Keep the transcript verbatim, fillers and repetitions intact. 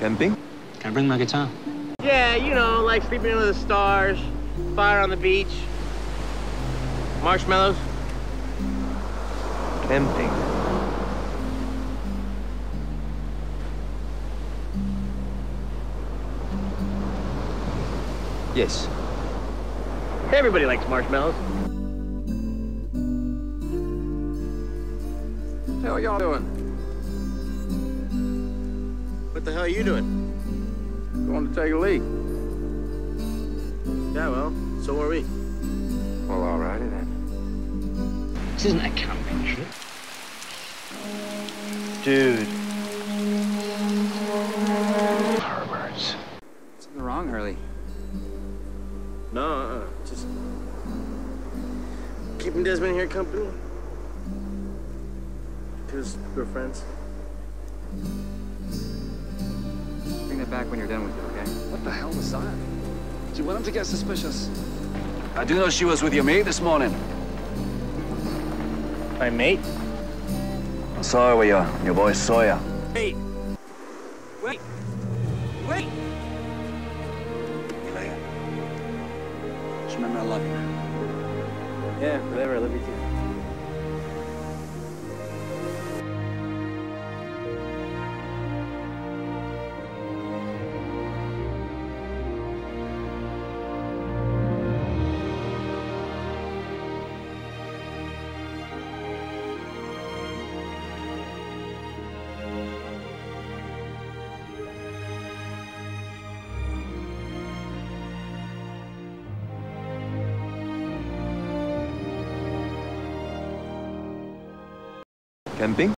Camping? Can I bring my guitar? Yeah, you know, like sleeping under the stars, fire on the beach, marshmallows. Camping. Yes. Everybody likes marshmallows. What the hell y'all doing? What the hell are you doing? Going to take a leak. Yeah, well, so are we. Well, alrighty then. This isn't a camping trip. Dude. Perverts. Something wrong, Hurley? No, uh-uh. Just keeping Desmond here company. Because we're friends. Bring that back when you're done with it, okay? What the hell was that? Do you want him to get suspicious? I do know she was with your mate this morning. My mate? I saw her with your, your boy Sawyer. Wait. Wait. Wait. Claire. Just remember I love you. Yeah, whatever. I love you too. Camping?